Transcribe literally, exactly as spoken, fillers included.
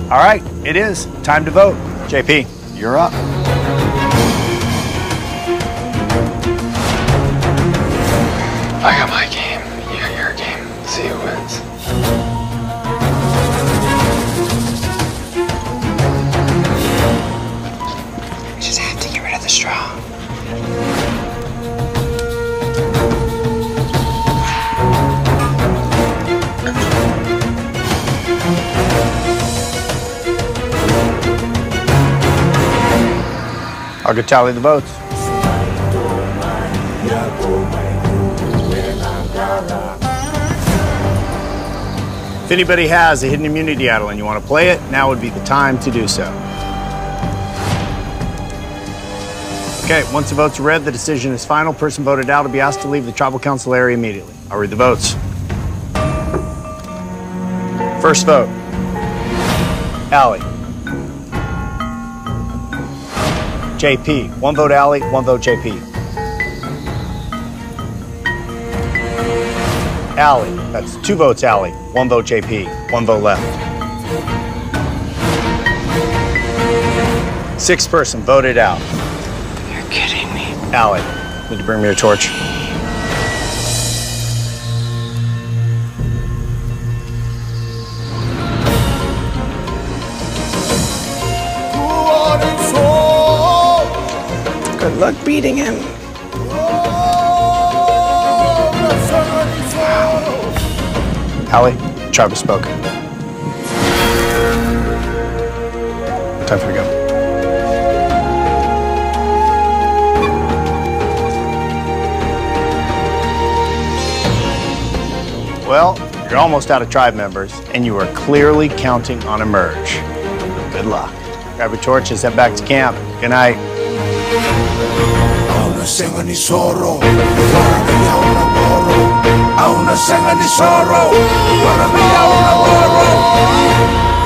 All right, it is time to vote. J P, you're up. I got my game. You got your game. See who wins. We just have to get rid of the straw. I'll go tally the votes. If anybody has a hidden immunity idol and you want to play it, now would be the time to do so. Okay, once the votes are read, the decision is final. Person voted out will be asked to leave the tribal council area immediately. I'll read the votes. First vote, Allie. J P, one vote Allie, one vote J P. Allie, that's two votes Allie, one vote J P, one vote left. Sixth person voted out. You're kidding me. Allie, need to bring me your torch. Good luck beating him. Allie, tribe has spoken. Time for you to go. Well, you're almost out of tribe members, and you are clearly counting on a merge. Good luck. Grab your torches, head back to camp. Good night. Auna senga ni soro, para mi auna boro. Auna senga ni soro, para mi auna boro.